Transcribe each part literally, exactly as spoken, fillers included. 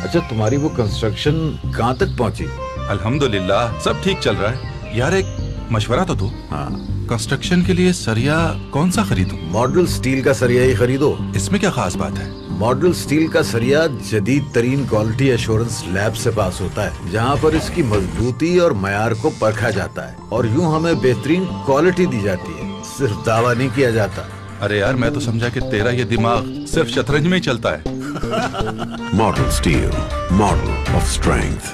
अच्छा, तुम्हारी वो कंस्ट्रक्शन कहाँ तक पहुँची? अल्हम्दुलिल्लाह सब ठीक चल रहा है। यार एक मशवरा तो दो। हाँ, कंस्ट्रक्शन के लिए सरिया कौन सा खरीदूं? मॉडल स्टील का सरिया ही खरीदो। इसमें क्या खास बात है? मॉडल स्टील का सरिया जदीद तरीन क्वालिटी एश्योरेंस लैब से पास होता है, जहाँ पर इसकी मजबूती और मयार को परखा जाता है और यूँ हमें बेहतरीन क्वालिटी दी जाती है, सिर्फ दावा नहीं किया जाता। अरे यार मैं तो समझा कि तेरा ये दिमाग सिर्फ शतरंज में ही चलता है। Model steel, model of strength.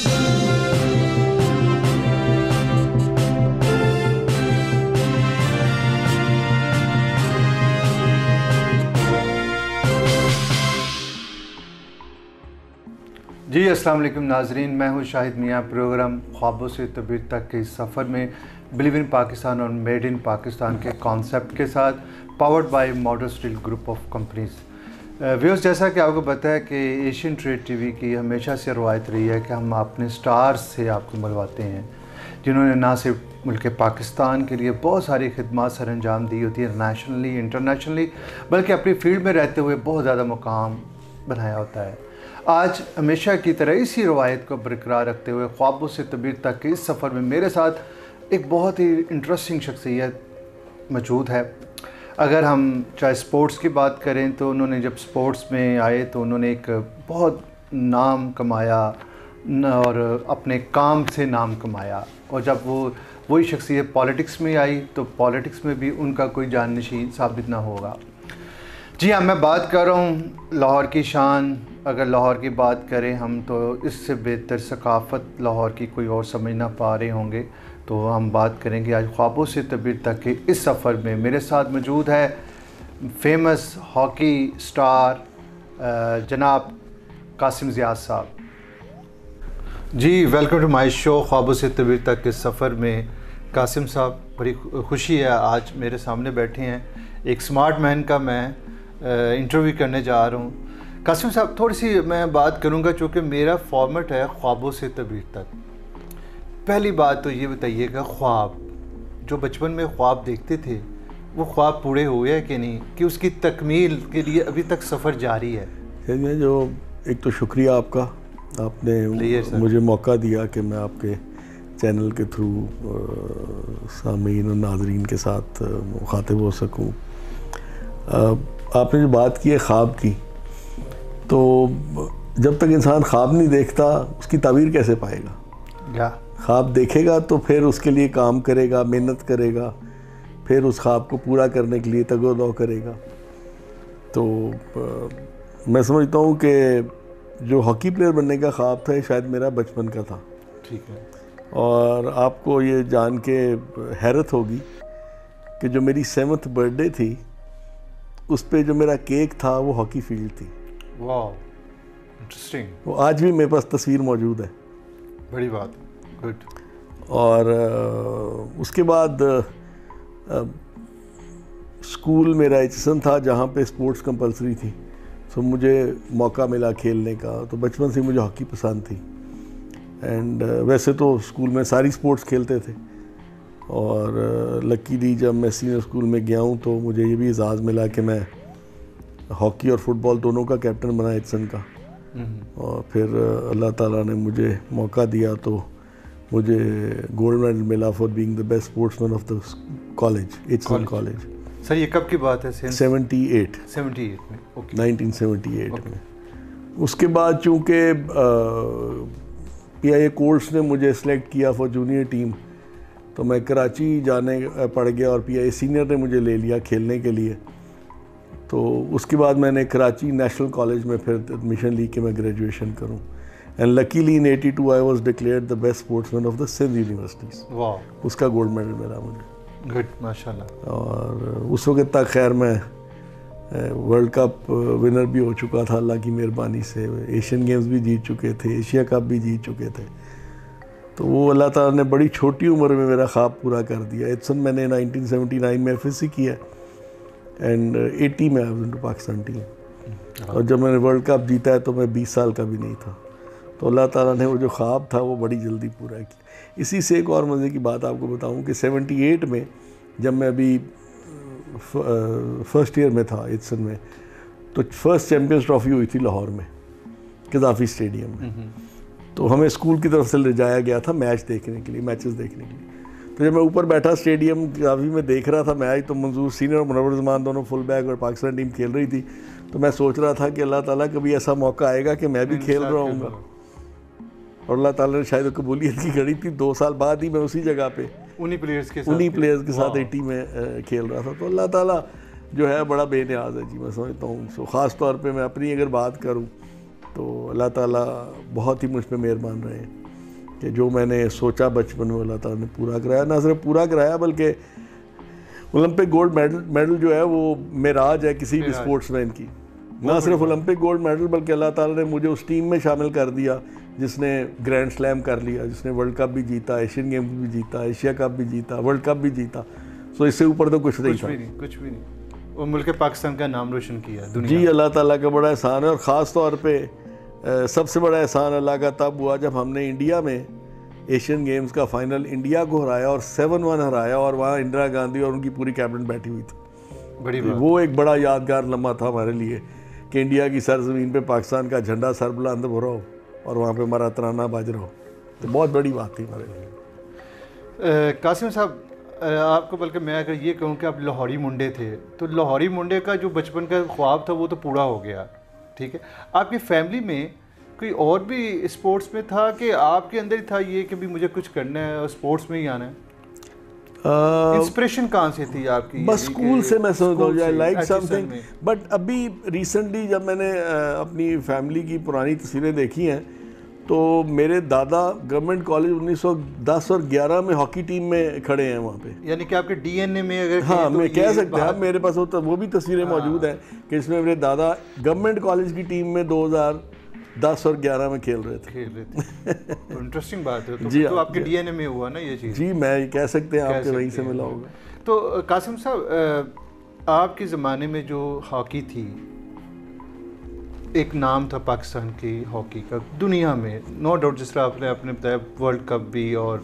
जी अस्सलाम वालेकुम नाजरीन, मैं हूं शाहिद मियाँ। प्रोग्राम ख्वाबों से तबीर तक के इस सफ़र में बिलीव इन पाकिस्तान और मेड इन पाकिस्तान के कॉन्सेप्ट के साथ powered by model steel group of companies. Viewers, जैसा कि आपको पता है कि एशियन ट्रेड टीवी की हमेशा से रवायत रही है कि हम अपने स्टार्स से आपको मिलवाते हैं, जिन्होंने ना सिर्फ मुल्क पाकिस्तान के लिए बहुत सारी खिदमत सर अंजाम दी होती है नेशनली इंटरनेशनली, बल्कि अपनी फील्ड में रहते हुए बहुत ज़्यादा मुकाम बनाया होता है। आज हमेशा की तरह इसी रवायत को बरकरार रखते हुए ख्वाबों से तबीर तक के इस सफ़र में मेरे साथ एक बहुत ही इंटरेस्टिंग शख्सियत मौजूद है। अगर हम चाहे स्पोर्ट्स की बात करें तो उन्होंने जब स्पोर्ट्स में आए तो उन्होंने एक बहुत नाम कमाया और अपने काम से नाम कमाया, और जब वो वही शख्सियत पॉलिटिक्स में आई तो पॉलिटिक्स में भी उनका कोई जाननशीन साबित ना होगा। जी हाँ, मैं बात कर रहा हूँ लाहौर की शान। अगर लाहौर की बात करें हम तो इससे बेहतर सकाफ़त लाहौर की कोई और समझ ना पा रहे होंगे। तो हम बात करेंगे आज ख्वाबों से तबीर तक के इस सफ़र में। मेरे साथ मौजूद है फेमस हॉकी स्टार जनाब कासिम ज़ियाद साहब। जी वेलकम टू माय शो ख्वाबों से तबीर तक के सफ़र में। कासिम साहब, बड़ी खुशी है आज मेरे सामने बैठे हैं। एक स्मार्ट मैन का मैं इंटरव्यू करने जा रहा हूँ। कासिम साहब, थोड़ी सी मैं बात करूँगा चूँकि मेरा फॉर्मेट है ख्वाबों से तबीर तक। पहली बात तो ये बताइएगा, ख्वाब जो बचपन में ख्वाब देखते थे वो ख्वाब पूरे हुए हैं कि नहीं, कि उसकी तकमील के लिए अभी तक सफ़र जारी है? जो एक तो शुक्रिया आपका, आपने मुझे मौका दिया कि मैं आपके चैनल के थ्रू सामीन और नाजरीन के साथ मुखातिब हो सकूं। आपने जो बात की है ख्वाब की, तो जब तक इंसान ख्वाब नहीं देखता उसकी ताबीर कैसे पाएगा? क्या ख्वाब देखेगा तो फिर उसके लिए काम करेगा, मेहनत करेगा, फिर उस ख्वाब को पूरा करने के लिए तगो-दो करेगा। तो आ, मैं समझता हूँ कि जो हॉकी प्लेयर बनने का ख्वाब था शायद मेरा बचपन का था। ठीक है। और आपको ये जान के हैरत होगी कि जो मेरी सेवन्थ बर्थडे थी उस पे जो मेरा केक था वो हॉकी फील्ड थी। वाह, इंटरेस्टिंग। वो आज भी मेरे पास तस्वीर मौजूद है। बड़ी बात, गुड। और आ, उसके बाद आ, स्कूल मेरा एच एस एन था जहाँ पे स्पोर्ट्स कंपलसरी थी, तो मुझे मौका मिला खेलने का। तो बचपन से मुझे हॉकी पसंद थी। एंड वैसे तो स्कूल में सारी स्पोर्ट्स खेलते थे, और लकीली जब मैं सीनियर स्कूल में गया हूँ तो मुझे ये भी एजाज़ मिला कि मैं हॉकी और फुटबॉल दोनों का कैप्टन बना एचसन का। और फिर अल्लाह ताला ने मुझे मौका दिया तो मुझे गोल्ड मेडल मिला for being the best sportsman of the college, Aitchison college. Sir ये कब की बात है? सेवेंटी एट सेवेंटी एट में। ओके, नाइनटीन सेवेंटी एट में। उसके बाद चूँकि पी आई ए कोर्स ने मुझे सेलेक्ट किया फॉर जूनियर टीम, तो मैं कराची जाने पड़ गया और पी आई ए सीनियर ने मुझे ले लिया खेलने के लिए। तो उसके बाद मैंने कराची नेशनल कॉलेज में फिर एडमिशन ली कि मैं ग्रेजुएशन करूं। And luckily in eighty two I was declared the best sportsman of the Sindh universities. वाह, उसका गोल्ड मेडल मिला मुझे। गुड, माशाल्लाह। और उस वक्त तक खैर मैं वर्ल्ड कप विनर भी हो चुका था अल्लाह की मेहरबानी से। एशियन गेम्स भी जीत चुके थे, एशिया कप भी जीत चुके थे। तो वो अल्लाह ताला ने बड़ी छोटी उम्र में मेरा ख्वाब पूरा कर दिया। एचसन मैंने नाइनटीन सेवेंटी नाइन में एफ एस सी किया एंड एटी में I was into Pakistan team. और जब मैंने वर्ल्ड कप जीता है तो मैं बीस साल का भी नहीं था। तो अल्लाह ताला ने वो जो ख्वाब था वो बड़ी जल्दी पूरा किया। इसी से एक और मज़े की बात आपको बताऊं कि सेवेंटी एट में जब मैं अभी फर्स्ट ईयर में था एचसन में, तो फर्स्ट चैम्पियंस ट्रॉफी हुई थी लाहौर में। कज़ाफ़ी स्टेडियम में। तो हमें स्कूल की तरफ से ले जाया गया था मैच देखने के लिए, मैचेस देखने के लिए। तो जब मैं ऊपर बैठा स्टेडियम कज़ाफ़ी में देख रहा था मैच, तो मंजूर सीनियर और मुनव्वर ज़मान दोनों फुल बैक और पाकिस्तान टीम खेल रही थी, तो मैं सोच रहा था कि अल्लाह ताला कभी ऐसा मौका आएगा कि मैं भी खेल रहा हूँगा। और अल्लाह ताला ने शायद कबूलियत की घड़ी थी, दो साल बाद ही मैं उसी जगह पे उन्हीं प्लेयर्स के साथ उन्हीं प्लेयर्स के साथ एटी में खेल रहा था। तो अल्लाह ताला जो है बड़ा बेनियाज है जी, मैं समझता हूँ। सो ख़ास तौर पे मैं अपनी अगर बात करूँ तो अल्लाह ताला बहुत ही मुझ पे मेहरबान रहे कि जो मैंने सोचा बचपन में अल्लाह ताला ने पूरा कराया। ना सिर्फ पूरा कराया बल्कि ओलंपिक गोल्ड मेडल मेडल जो है वो मेराज है किसी भी स्पोर्ट्समैन की। ना सिर्फ ओलंपिक गोल्ड मेडल बल्कि अल्लाह ताला ने मुझे उस टीम में शामिल कर दिया जिसने ग्रैंड स्लैम कर लिया, जिसने वर्ल्ड कप भी जीता, एशियन गेम्स भी जीता, एशिया कप भी जीता, वर्ल्ड कप भी जीता। सो इससे ऊपर तो कुछ नहीं था। कुछ भी नहीं, कुछ भी नहीं। और मुल्क पाकिस्तान का नाम रोशन किया दुनिया। जी अल्लाह ताला का बड़ा एहसान है। और ख़ास तौर पे सबसे बड़ा एहसान अल्लाह का तब हुआ जब हमने इंडिया में एशियन गेम्स का फाइनल इंडिया को हराया और सेवन वन हराया, और वहाँ इंदिरा गांधी और उनकी पूरी कैबिनेट बैठी हुई थी। बड़ी बात। वो एक बड़ा यादगार लम्हा था हमारे लिए कि इंडिया की सरजमीन पे पाकिस्तान का झंडा सर बुलंद हो रहा हो और वहाँ पे हमारा तराना बाज रहा हो, तो बहुत बड़ी बात थी हमारे लिए। कासिम साहब, आपको बल्कि मैं अगर ये कहूँ कि आप लाहौरी मुंडे थे, तो लाहौरी मुंडे का जो बचपन का ख्वाब था वो तो पूरा हो गया, ठीक है। आपकी फैमिली में कोई और भी स्पोर्ट्स में था कि आपके अंदर ही था ये कि भी मुझे कुछ करना है और स्पोर्ट्स में ही आना है? इंस्पिरेशन कहाँ से थी आपकी? बस स्कूल से मैं समझता हूँ आई लाइक समथिंग। बट अभी रिसेंटली जब मैंने अपनी फैमिली की पुरानी तस्वीरें देखी हैं तो मेरे दादा गवर्नमेंट कॉलेज उन्नीस सौ दस और ग्यारह में हॉकी टीम में खड़े हैं वहाँ पे। यानी कि आपके डीएनए में अगर हाँ मैं कह सकते हैं, मेरे पास वो वो भी तस्वीरें मौजूद हैं कि इसमें मेरे दादा गवर्नमेंट कॉलेज की टीम में दो हज़ार दस और ग्यारह में खेल रहे थे खेल रहे थे तो इंटरेस्टिंग बात है। तो, जी तो आपके डीएनए में हुआ ना ये चीज़? जी मैं कह सकते हैं, आपके वहीं से मिला होगा। तो कासिम साहब, आपके ज़माने में जो हॉकी थी, एक नाम था पाकिस्तान की हॉकी का दुनिया में, नो डाउट। जिस तरह आपने आपने बताया वर्ल्ड कप भी और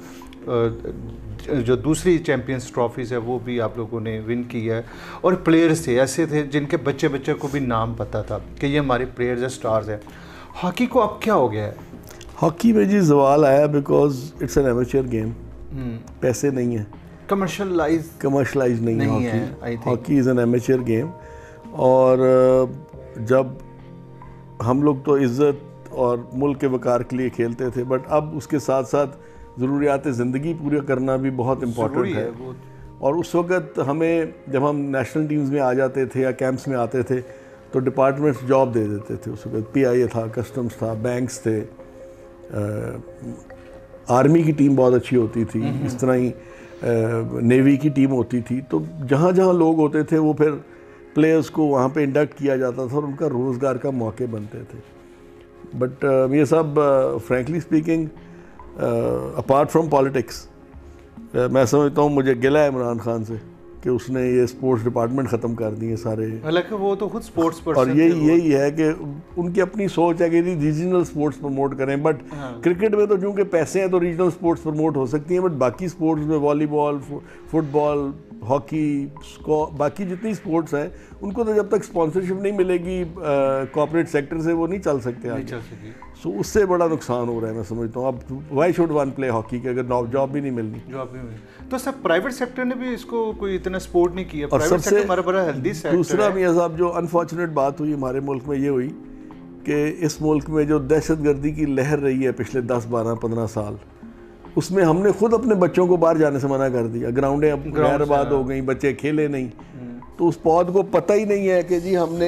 जो दूसरी चैम्पियंस ट्रॉफीज़ है वो भी आप लोगों ने विन किया है, और प्लेयर्स थे ऐसे थे जिनके बच्चे बच्चे को भी नाम पता था कि ये हमारे प्लेयर्स हैं, स्टार्स हैं। हॉकी को अब क्या हो गया है? हॉकी में जी जवाल आया because it's an amateur game, पैसे नहीं है, कमर्शलाइज कमर्शलाइज नहीं, नहीं है hockey. Hockey is an amateur game. और जब हम लोग तो इज़्ज़त और मुल्क के वकार के लिए खेलते थे, बट अब उसके साथ साथ ज़रूरियात ज़िंदगी पूरा करना भी बहुत इम्पोर्टेंट है, है। और उस वक़्त हमें जब हम नेशनल टीम्स में आ जाते थे या कैंप्स में आते थे तो डिपार्टमेंट्स जॉब दे देते थे। उस वक्त पीआईए था, कस्टम्स था, बैंक्स थे, आ, आर्मी की टीम बहुत अच्छी होती थी, इस तरह ही नेवी की टीम होती थी। तो जहाँ जहाँ लोग होते थे वो फिर प्लेयर्स को वहाँ पे इंडक्ट किया जाता था और उनका रोज़गार का मौके बनते थे। बट uh, ये सब frankly speaking apart from politics, मैं समझता हूँ मुझे गिला है इमरान खान से कि उसने ये स्पोर्ट्स डिपार्टमेंट ख़त्म कर दिए सारे। हालांकि वो तो खुद स्पोर्ट्स पर्सन और यही यही है कि उनकी अपनी सोच है कि रीजनल स्पोर्ट्स प्रमोट करें। बट हाँ। क्रिकेट में तो चूँकि पैसे हैं तो रीजनल स्पोर्ट्स प्रमोट हो सकती हैं, बट बाकी स्पोर्ट्स में वॉलीबॉल, फुटबॉल, हॉकी, बाकी जितनी स्पोर्ट्स हैं उनको तो जब तक स्पॉन्सरशिप नहीं मिलेगी कॉर्पोरेट सेक्टर से वो नहीं चल सकते नहीं चल सके। सो so, उससे बड़ा नुकसान हो रहा है मैं समझता हूँ। अब why should one play hockey के अगर जॉब भी नहीं मिलनी जॉब भी मिलनी तो सब प्राइवेट सेक्टर ने भी इसको कोई इतना सपोर्ट नहीं किया। और सबसे हमारा बड़ा हेल्दी सेक्टर दूसरा मियां साहब जो अनफॉर्चुनेट बात हुई हमारे मुल्क में ये हुई कि इस मुल्क में जो दहशतगर्दी की लहर रही है पिछले दस बारह पंद्रह साल, उसमें हमने खुद अपने बच्चों को बाहर जाने से मना कर दिया। ग्राउंडें अब गैरबाद हो गई, बच्चे खेले नहीं, तो उस पौध को पता ही नहीं है कि जी हमने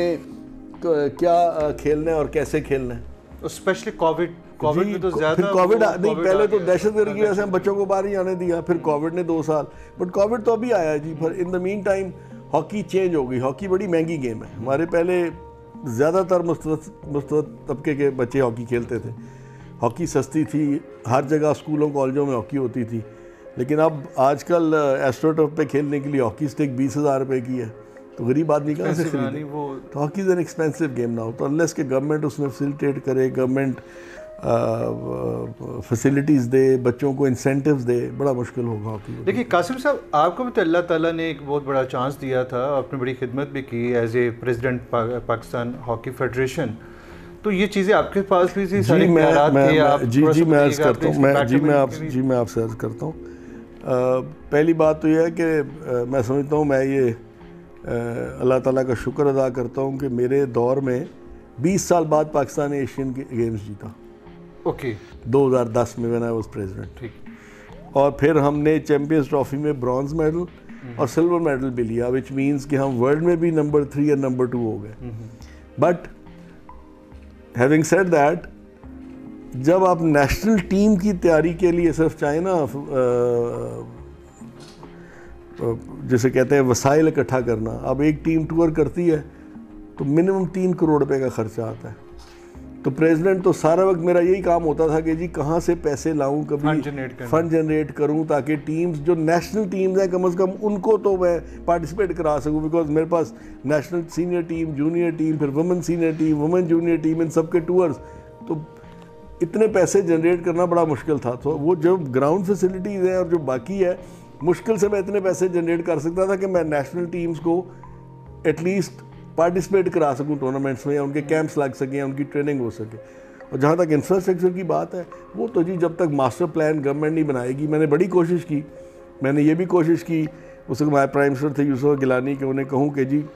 क्या खेलना है और कैसे खेलना है। स्पेशली कोविड कोविड में तो ज़्यादा फिर कोविड नहीं, पहले तो दहशतगर्दी की वजह से हम बच्चों को बाहर ही आने दिया, फिर कोविड ने दो साल, बट कोविड तो अभी आया जी। पर in the mean time hockey change हो गई। हॉकी बड़ी महंगी गेम है। हमारे पहले ज़्यादातर मुस्तवत तबके के बच्चे हॉकी खेलते थे, हॉकी सस्ती थी, हर जगह स्कूलों कॉलेजों में हॉकी होती थी। लेकिन अब आजकल एस्ट्रोटर्फ पे खेलने के लिए हॉकी स्टिक बीस हज़ार रुपये की है, तो गरीब आदमी कहाँ से खरीदे। तो hockey is an expensive game ना हो, तो अनलेस के गवर्नमेंट उसमें फैसिलिटेट करे, गवर्नमेंट फैसिलिटीज़ दे, बच्चों को इंसेंटिव्स दे, बड़ा मुश्किल होगा हॉकी। देखिए कासिम साहब, आपको भी तो अल्लाह ताला ने एक बहुत बड़ा चांस दिया था, आपने बड़ी खिदमत भी की as a president Pakistan hockey federation. तो ये चीज़ें आपके पास भी थी, जी सारे मैं ख्यालात मैं, थे, आप मैं जी थोड़ा जी सा मैं अर्ज़ बताइएगा करता हूँ अपने मैं इस जी मैं आप बैकग्राउंड जी मैं आपसे अर्ज़ करता हूँ। अ, पहली बात तो यह है कि अ, मैं समझता हूँ, मैं ये अ, अल्लाह ताला का शुक्र अदा करता हूँ कि मेरे दौर में बीस साल बाद पाकिस्तान ने एशियन गेम्स जीता। ओके, दो हज़ार दस में व्हेन आई वाज प्रेसिडेंट। ठीक। और फिर हमने चैम्पियंस ट्रॉफी में ब्रॉन्ज मेडल और सिल्वर मेडल भी लिया, विच मीन्स कि हम वर्ल्ड में भी नंबर थ्री या नंबर टू हो गए। बट हैविंग सेड दैट, जब आप नेशनल टीम की तैयारी के लिए सिर्फ चाहे ना जैसे कहते हैं वसाइल इकट्ठा करना, अब एक टीम टूर करती है तो मिनिमम तीन करोड़ रुपए का खर्चा आता है। तो प्रेसिडेंट तो सारा वक्त मेरा यही काम होता था कि जी कहाँ से पैसे लाऊं, कभी फंड जनरेट करना। फंड जनरेट करूं ताकि टीम्स जो नेशनल टीम्स हैं कम से कम उनको तो मैं पार्टिसिपेट करा सकूं, बिकॉज मेरे पास national senior team, junior team, फिर women senior team, women junior team, इन सबके टूर्स, तो इतने पैसे जनरेट करना बड़ा मुश्किल था। तो वो जो ग्राउंड फैसिलिटीज़ हैं और जो बाकी है, मुश्किल से मैं इतने पैसे जनरेट कर सकता था कि मैं नेशनल टीम्स को एटलीस्ट पार्टिसिपेट करा सकूं टूर्नामेंट्स में, या उनके कैंप्स लग सकें, उनकी ट्रेनिंग हो सके। और जहाँ तक इंफ्रास्ट्रक्चर की बात है, वो तो जी जब तक मास्टर प्लान गवर्नमेंट नहीं बनाएगी, मैंने बड़ी कोशिश की, मैंने ये भी कोशिश की, उस वक्त हमारे प्राइम मिनिस्टर थे यूसुफ गिलानी, के उन्हें कहूँ कि जी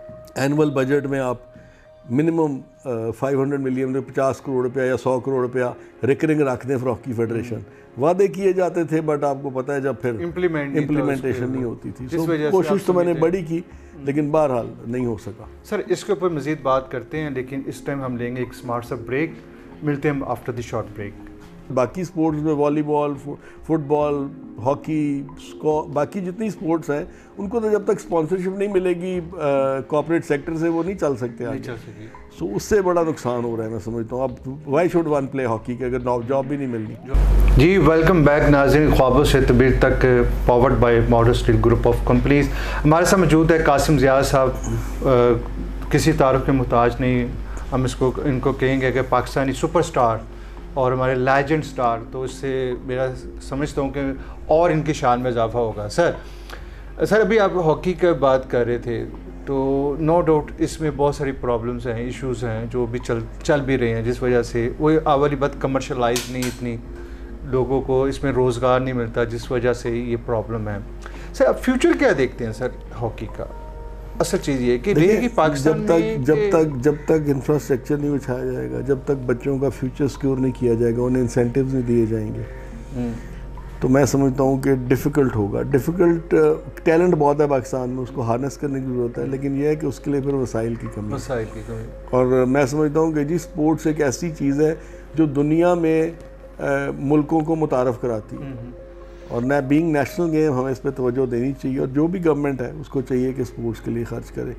एनुअल बजट में आप मिनिमम फाइव हंड्रेड मिलियन पचास करोड़ रुपया या सौ करोड़ रुपया रिकरिंग रख दें फॉर हॉकी फेडरेशन। वादे किए जाते थे, बट आपको पता है जब फिर इम्प्लीमेंट इम्प्लीमेंटेशन नहीं होती थी। so, कोशिश तो मैंने बड़ी की, लेकिन बहरहाल नहीं हो सका। सर इसके ऊपर मज़ीद बात करते हैं, लेकिन इस टाइम हम लेंगे एक स्मार्ट सा ब्रेक। मिलते हैं आफ्टर द शॉर्ट ब्रेक। बाकी स्पोर्ट्स में वॉलीबॉल, फुटबॉल, हॉकी, स्को बाकी जितनी स्पोर्ट्स हैं उनको तो जब तक स्पॉन्सरशिप नहीं मिलेगी कॉर्पोरेट सेक्टर से, वो नहीं चल सकते नहीं आगे। चल सके। सो उससे बड़ा नुकसान हो रहा है, मैं समझता हूँ। अब why should one play hockey के अगर जॉब भी नहीं मिलनी। जी वेलकम बैक नाज़रीन, ख्वाबों से तबीर तक, powered by modern steel group of companies. हमारे साथ मौजूद है कासिम ज़िया साहब, किसी तारुफ के मुहताज नहीं, हम इसको इनको कहेंगे कि पाकिस्तानी सुपरस्टार और हमारे लेजेंड स्टार। तो इससे मेरा समझता हूँ कि और इनकी शान में इजाफा होगा। सर सर अभी आप हॉकी की बात कर रहे थे, तो नो डाउट इसमें बहुत सारी प्रॉब्लम्स हैं, इश्यूज़ हैं जो भी चल चल भी रहे हैं, जिस वजह से वो आवली बद कमर्शलाइज नहीं, इतनी लोगों को इसमें रोज़गार नहीं मिलता, जिस वजह से ये प्रॉब्लम है। सर अब फ्यूचर क्या देखते हैं सर हॉकी का? असल चीज़ ये कि रहेगी पाकिस्तान जब तक में जब तक जब तक इंफ्रास्ट्रक्चर नहीं बिछाया जाएगा, जब तक बच्चों का फ्यूचर सिक्योर नहीं किया जाएगा, उन्हें इंसेंटिव्स नहीं दिए जाएंगे, तो मैं समझता हूँ कि डिफ़िकल्ट होगा। डिफ़िकल्ट टैलेंट बहुत है पाकिस्तान में, उसको हार्नेस करने की ज़रूरत है, लेकिन यह है कि उसके लिए फिर वसाइल की कमी वसाइल की कमी। और मैं समझता हूँ कि जी स्पोर्ट्स एक ऐसी चीज़ है जो दुनिया में आ, मुल्कों को मुतारफ़ कराती है, और ना बीइंग नेशनल गेम हमें इस पर तवज्जो देनी चाहिए, और जो भी गवर्नमेंट है उसको चाहिए कि स्पोर्ट्स के लिए खर्च करे।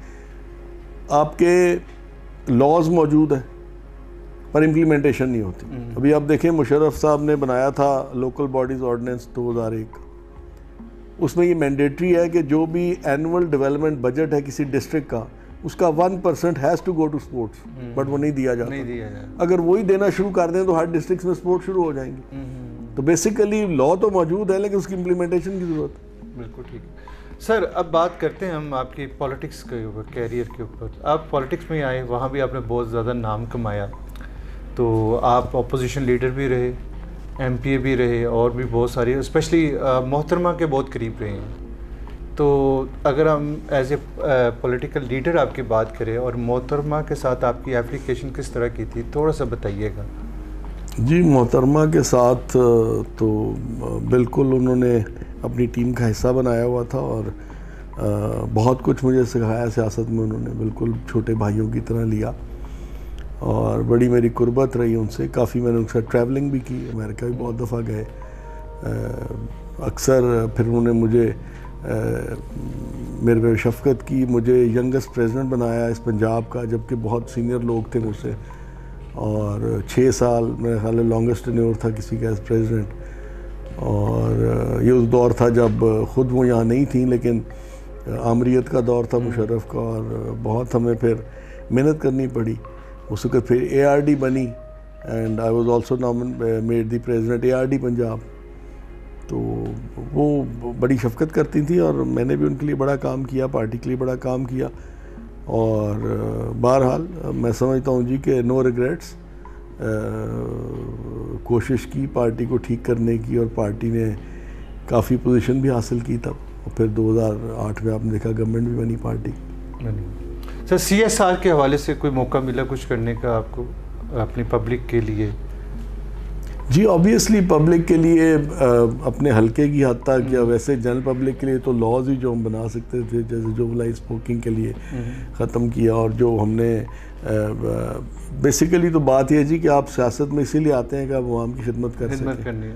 आपके लॉज मौजूद है पर इम्प्लीमेंटेशन नहीं होती। अभी आप देखें, मुशर्रफ साहब ने बनाया था लोकल बॉडीज़ ऑर्डिनेंस दो हज़ार एक, उसमें ये मैंडेटरी है कि जो भी एनुअल डेवलपमेंट बजट है किसी डिस्ट्रिक्ट का, उसका one percent has to go to sports, but वो नहीं दिया जाता। नहीं दिया जाता। अगर वही देना शुरू कर दें तो हर डिस्ट्रिक्ट में स्पोर्ट्स शुरू हो जाएंगे। तो बेसिकली लॉ तो मौजूद है, लेकिन उसकी इम्प्लीमेंटेशन की ज़रूरत है। बिल्कुल ठीक है। सर अब बात करते हैं हम आपकी पॉलिटिक्स के ऊपर, कैरियर के ऊपर। आप पॉलिटिक्स में आए, वहाँ भी आपने बहुत ज़्यादा नाम कमाया, तो आप अपोजिशन लीडर भी रहे, एमपीए भी रहे, और भी बहुत सारी, स्पेशली मोहतरमा के बहुत करीब रहे हैं। तो अगर हम एज ए पॉलिटिकल लीडर आपकी बात करें और मोहतरमा के साथ आपकी एप्लीकेशन किस तरह की थी, थोड़ा सा बताइएगा। जी मोहतरमा के साथ तो बिल्कुल उन्होंने अपनी टीम का हिस्सा बनाया हुआ था, और बहुत कुछ मुझे सिखाया सियासत में। उन्होंने बिल्कुल छोटे भाइयों की तरह लिया, और बड़ी मेरी कुर्बत रही उनसे। काफ़ी मैंने उनके साथ ट्रैवलिंग भी की, अमेरिका भी बहुत दफ़ा गए अक्सर। फिर उन्होंने मुझे आ, मेरे पे शफ़क़त की, मुझे यंगेस्ट प्रेसिडेंट बनाया इस पंजाब का, जबकि बहुत सीनियर लोग थे मुझसे, और छः साल मेरे ख्याल में लॉन्गेस्ट टेन्योर था किसी का एज प्रेसिडेंट। और ये उस दौर था जब ख़ुद वो यहाँ नहीं थी, लेकिन आमरीत का दौर था मुशर्रफ का, और बहुत हमें फिर मेहनत करनी पड़ी। उस वक्त फिर ए आर डी बनी, and I was also nominated made the president A R D Punjab. तो वो बड़ी शफ़क़त करती थी, और मैंने भी उनके लिए बड़ा काम किया, पार्टी के लिए बड़ा काम किया। और बहरहाल मैं समझता हूँ जी कि नो रिग्रेट्स, कोशिश की पार्टी को ठीक करने की और पार्टी ने काफ़ी पोजीशन भी हासिल की तब, और फिर दो हज़ार आठ में आपने देखा गवर्नमेंट भी बनी party. Sir C S R के हवाले से कोई मौका मिला कुछ करने का आपको अपनी पब्लिक के लिए? जी ऑब्वियसली पब्लिक के लिए अपने हल्के की हद तक, या वैसे जनरल पब्लिक के लिए तो लॉज ही जो हम बना सकते थे, जैसे जुवेनाइल स्मोकिंग के लिए ख़त्म किया, और जो हमने बेसिकली तो बात यह है जी कि आप सियासत में इसीलिए आते हैं कि आप आवाम की खिदमत कर सकें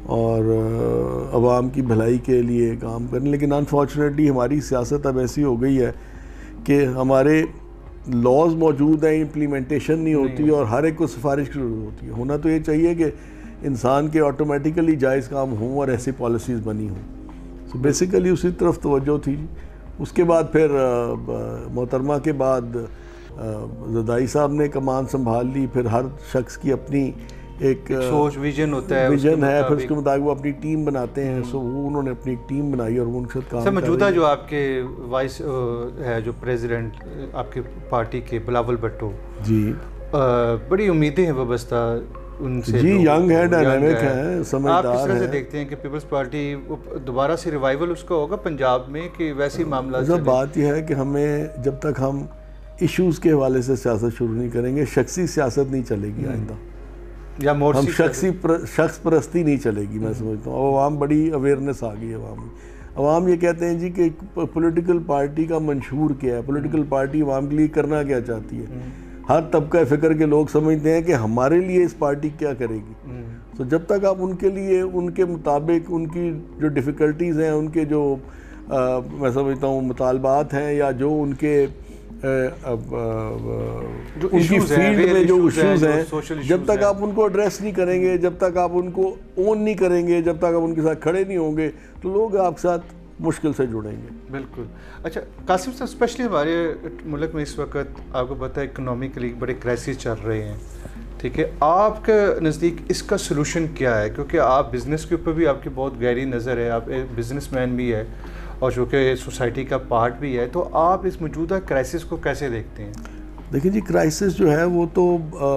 और आवाम की भलाई के लिए काम करें। लेकिन अनफॉर्चुनेटली हमारी सियासत अब ऐसी हो गई है कि हमारे लॉज मौजूद हैं, इम्प्लीमेंटेशन नहीं होती और हर एक को सिफारिश की जरूरत होती है। होना तो ये चाहिए कि इंसान के ऑटोमेटिकली जायज़ काम हों और ऐसी पॉलिसीज़ बनी हों। सो बेसिकली उसी तरफ तवज्जो थी। उसके बाद फिर मोहतरमा के बाद ज़रदारी साहब ने कमान संभाल ली। फिर हर शख्स की अपनी एक सोच विजन होता है, विजन है, फिर उसके मुताबिक वो अपनी टीम बनाते हैं। सो वो उन्होंने अपनी एक टीम बनाई और वो उनके साथ काम। सर मौजूदा जो आपके वाइस है, जो प्रेसिडेंट आपके पार्टी के, बिलावल भुट्टो जी, आ, बड़ी उम्मीदें हैं वाबस्ता उनसे जी, यंग है, डायनामिक है, समझदार है। आप किस तरह से देखते हैं कि पीपल्स पार्टी दोबारा से रिवाइवल उसका होगा पंजाब में कि वैसे ही मामला? जब बात यह है कि हमें जब तक हम इश्यूज़ के हवाले से सियासत शुरू नहीं करेंगे, शख्सी सियासत नहीं चलेगी आइंदा, या हम शख्सी प्र, शख्स परस्ती नहीं चलेगी। मैं समझता हूँ अब आवाम बड़ी अवेयरनेस आ गई है आवाम में। अवाम ये कहते हैं जी कि पॉलिटिकल पार्टी का मंशूर क्या है, पॉलिटिकल पार्टी आवाम के लिए करना क्या चाहती है। हर तबका फ़िक्र के लोग समझते हैं कि हमारे लिए इस पार्टी क्या करेगी। तो जब तक आप उनके लिए, उनके मुताबिक, उनकी जो डिफ़िकल्टीज़ हैं, उनके जो आ, मैं समझता हूँ मुतालबात हैं, या जो उनके अब जो उनकी फील्ड में जो इश्यूज़ हैं, जब तक आप उनको एड्रेस नहीं करेंगे, जब तक आप उनको ओन नहीं करेंगे, जब तक आप उनके साथ खड़े नहीं होंगे, तो लोग आपके साथ मुश्किल से जुड़ेंगे। बिल्कुल। अच्छा कासिम साहब, स्पेशली हमारे मुल्क में इस वक्त आपको पता है इकोनॉमिकली बड़े क्राइसिस चल रहे हैं, ठीक है, आपके नज़दीक इसका सलूशन क्या है? क्योंकि आप बिज़नेस के ऊपर भी आपकी बहुत गहरी नज़र है, आप एक बिज़नेसमैन भी है और जो कि सोसाइटी का पार्ट भी है, तो आप इस मौजूदा क्राइसिस को कैसे देखते हैं? देखिए जी, क्राइसिस जो है वो तो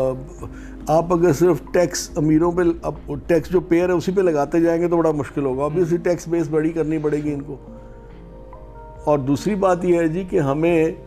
आप अगर सिर्फ टैक्स अमीरों पे, अब टैक्स जो पेयर है उसी पे लगाते जाएंगे तो बड़ा मुश्किल होगा। ऑब्वियसली टैक्स बेस बड़ी करनी पड़ेगी इनको। और दूसरी बात यह है जी कि हमें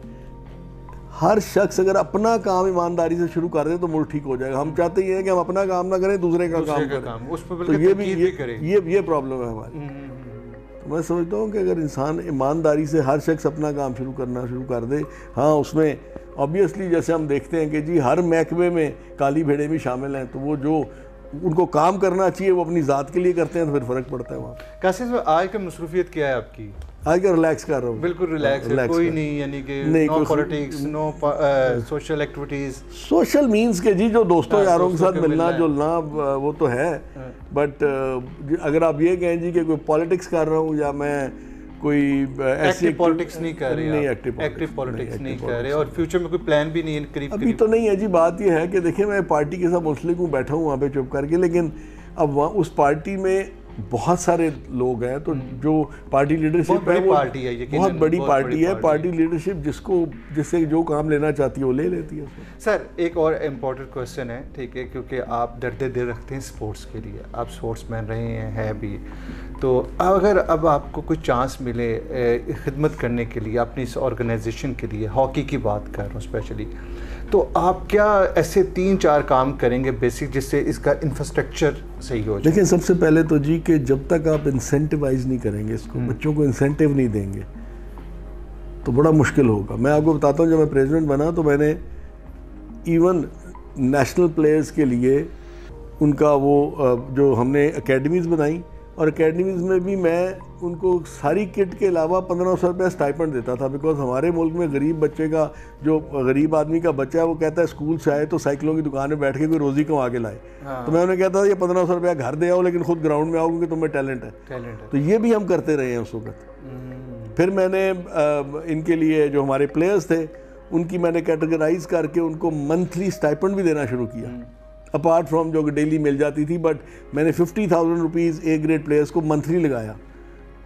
हर शख्स अगर अपना काम ईमानदारी से शुरू कर दे तो मुल्क ठीक हो जाएगा। हम चाहते ही हैं कि हम अपना काम ना करें, दूसरे का काम करें, उस पर तो ये भी ये ये ये प्रॉब्लम है हमारी। तो मैं समझता हूँ कि अगर इंसान ईमानदारी से हर शख्स अपना काम शुरू करना शुरू कर दे, हाँ उसमें ऑब्वियसली जैसे हम देखते हैं कि जी हर महकमे में काली भेड़े भी शामिल हैं, तो वो जो उनको काम करना चाहिए वो अपनी ज़ात के लिए करते हैं, तो फिर फ़र्क पड़ता है वहाँ। कासिम साहब, आज का मसरूफियत क्या है आपकी? आज का रिलैक्स कर रहा हूँ। बिल्कुल रिलैक्स, रिलैक्स कोई नहीं, यानी कि no politics, no social activities. Social means के जी जो दोस्तों यारों के साथ मिलना जुलना वो तो है, बट अगर आप ये कहें जी कि कोई पॉलिटिक्स कर रहा हूँ या मैं कोई ऐसी पॉलिटिक्स नहीं कर रहे, नहीं एक्टिव एक्टिव पॉलिटिक्स नहीं कर रहे, और फ्यूचर में कोई प्लान भी नहीं है करीब अभी तो नहीं है जी। बात ये है कि देखिए मैं पार्टी के साथ मुस्लिम हूँ, बैठा हूँ वहाँ पे चुप करके, लेकिन अब वहाँ उस पार्टी में बहुत सारे लोग हैं, तो जो पार्टी लीडरशिप है वो पार्टी है, बहुत बड़ी पार्टी है। पार्टी लीडरशिप जिसको जिससे जो काम लेना चाहती है वो ले लेती है। सर एक और इम्पोर्टेंट क्वेश्चन है, ठीक है, क्योंकि आप दर्द दिल रखते हैं स्पोर्ट्स के लिए, आप स्पोर्ट्समैन रहे हैं है भी, तो अगर अब आपको कोई चांस मिले खिदमत करने के लिए अपनी इस ऑर्गेनाइजेशन के लिए, हॉकी की बात कर रहा हूँ स्पेशली, तो आप क्या ऐसे तीन चार काम करेंगे बेसिक जिससे इसका इंफ्रास्ट्रक्चर सही हो जाए? देखिए सबसे पहले तो जी कि जब तक आप इंसेंटिवाइज नहीं करेंगे इसको, बच्चों को इंसेंटिव नहीं देंगे तो बड़ा मुश्किल होगा। मैं आपको बताता हूँ, जब मैं प्रेसिडेंट बना तो मैंने इवन नेशनल प्लेयर्स के लिए उनका वो जो हमने एकेडमीज़ बनाई, और एकेडमीज़ में भी मैं उनको सारी किट के अलावा पंद्रह सौ रुपये स्टाइपेंड देता था, बिकॉज हमारे मुल्क में गरीब बच्चे का, जो गरीब आदमी का बच्चा है वो कहता है स्कूल से आए तो साइकिलों की दुकान में बैठ के कोई रोज़ी कमा के लाए। हाँ। तो मैं उन्हें कहता था ये पंद्रह सौ रुपया घर दे आओ लेकिन खुद ग्राउंड में आओ क्योंकि तुम्हें टैलेंट है, टैलेंट है। तो ये भी हम करते रहे हैं उस वक्त। फिर मैंने इनके लिए जो हमारे प्लेयर्स थे उनकी मैंने कैटेगराइज करके उनको मंथली स्टाइपेंड भी देना शुरू किया, अपार्ट फ्रॉम जो डेली मिल जाती थी, बट मैंने fifty thousand rupees A grade players को मंथली लगाया।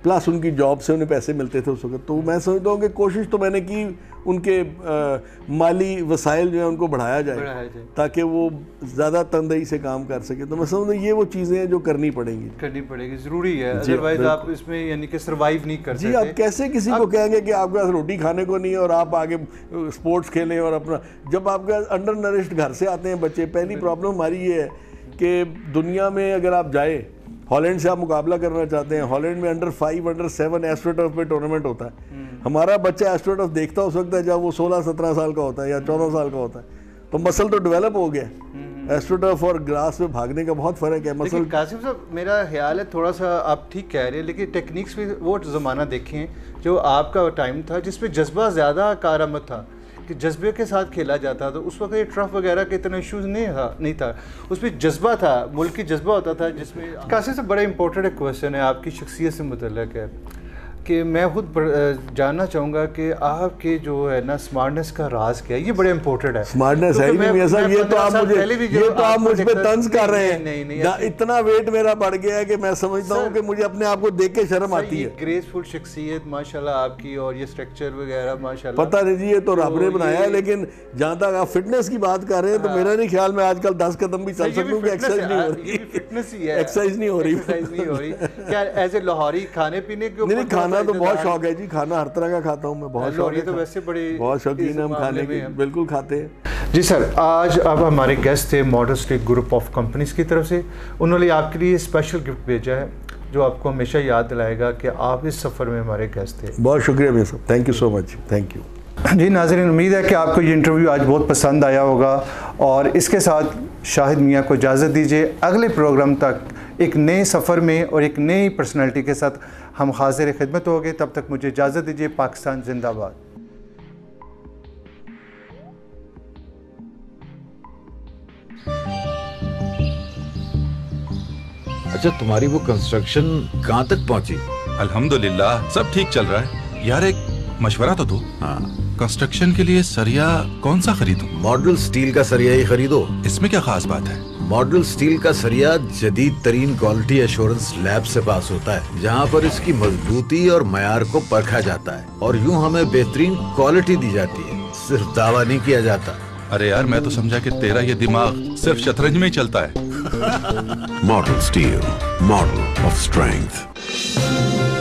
प्लस उनकी जॉब से उन्हें पैसे मिलते थे उस वक्त। तो मैं समझता हूँ कि कोशिश तो मैंने की उनके आ, माली वसाइल जो है उनको बढ़ाया जाए, बढ़ाया जाए ताकि वो ज़्यादा तंदही से काम कर सके। तो मैं समझता हूँ ये वो चीज़ें हैं जो करनी पड़ेंगी करनी पड़ेगी, ज़रूरी है, अदरवाइज आप इसमें यानी कि सर्वाइव नहीं कर सकते। जी, आप कैसे किसी को कहेंगे कि आपके पास रोटी खाने को नहीं है और आप आगे स्पोर्ट्स खेलें और अपना, जब आपके अंडर नरिश्ड घर से आते हैं बच्चे। पहली प्रॉब्लम हमारी ये है कि दुनिया में अगर आप जाए, हॉलैंड से आप मुकाबला करना चाहते हैं, हॉलैंड में under five under seven astroturf पे टूर्नामेंट होता है। हमारा बच्चा एस्ट्रोटर्फ देखता उस वक्त है जब वो सोलह सत्रह साल का होता है या चौदह साल का होता है, तो मसल तो डेवलप हो गया। एस्ट्रोटर्फ और ग्रास में भागने का बहुत फर्क है। मसल कासिम साहब, मेरा ख्याल है थोड़ा सा आप ठीक कह रहे हैं, लेकिन टेक्निक्स में वो ज़माना देखें जो आपका टाइम था जिसमें जज्बा ज़्यादा कारआमद था, कि जज्बे के साथ खेला जाता था। तो उस वक्त ये ट्रफ वगैरह के इतना इशूज़ नहीं था नहीं था उसमें जज्बा था, मुल्क की जज्बा होता था जिसमें। कासिम से बड़ा इंपॉर्टेंट एक क्वेश्चन है आपकी शख्सियत से मुतल्लिक़ है कि मैं खुद जानना चाहूँगा कि आपके जो है ना स्मार्टनेस का राज क्या है। ये बड़े इंपॉर्टेंट है। स्मार्टनेस है ही नहीं मियां साहब, ये तो आप मुझे ये तो आप मुझ पे तंज कर रहे हैं। नहीं, नहीं, नहीं, इतना वेट मेरा बढ़ गया है कि मैं समझता हूँ कि मुझे अपने आप को देख के शर्म आती है। ग्रेसफुल शख्सियत माशाल्लाह आपकी, और ये स्ट्रक्चर वगैरह माशाल्लाह। पता नहीं जी, ये तो रब ने बनाया है, लेकिन जहाँ तक आप फिटनेस की बात कर रहे हैं तो मेरा नहीं ख्याल में आजकल दस कदम भी चल सकूँ कि एक्सरसाइज नहीं हो रही। फिटनेस ही है, एक्सरसाइज नहीं हो रही, एक्सरसाइज नहीं हो रही। क्या एज ए लाहौरी खाने पीने के ऊपर? खाना तो बहुत शौक है जी, खाना हर तरह का खाता हूँ मैं, बहुत शौक है। तो वैसे बड़े बहुत शौकीन हम खाने के, बिल्कुल खाते हैं जी सर। आज अब हमारे गेस्ट थे model steel group of companies की तरफ से, उन्होंने आपके लिए स्पेशल गिफ्ट भेजा है जो आपको हमेशा याद दिलाएगा कि आप इस सफ़र में हमारे गेस्ट थे। बहुत शुक्रिया मियां साहब, thank you so much, thank you जी। नाज़रीन, उम्मीद है कि आपको ये इंटरव्यू आज बहुत पसंद आया होगा, और इसके साथ शाहिद मियां को इजाज़त दीजिए। अगले प्रोग्राम तक एक नए सफ़र में और एक नई पर्सनैलिटी के साथ हम हाजिर खिदमत होंगे। तब तक मुझे इजाज़त दीजिए। पाकिस्तान जिंदाबाद। अच्छा, तुम्हारी वो कंस्ट्रक्शन कहाँ तक पहुंची? अल्हम्दुलिल्लाह सब ठीक चल रहा है। यार एक मशवरा तो दो। हाँ, कंस्ट्रक्शन के लिए सरिया कौन सा खरीदूं? मॉडल स्टील का सरिया ही खरीदो। इसमें क्या खास बात है? मॉडल स्टील का सरिया जदीद तरीन क्वालिटी एश्योरेंस लैब से पास होता है, जहाँ पर इसकी मजबूती और मयार को परखा जाता है, और यूँ हमें बेहतरीन क्वालिटी दी जाती है, सिर्फ दावा नहीं किया जाता। अरे यार, मैं तो समझा कि तेरा ये दिमाग सिर्फ शतरंज में ही चलता है। Model Steel, model of strength.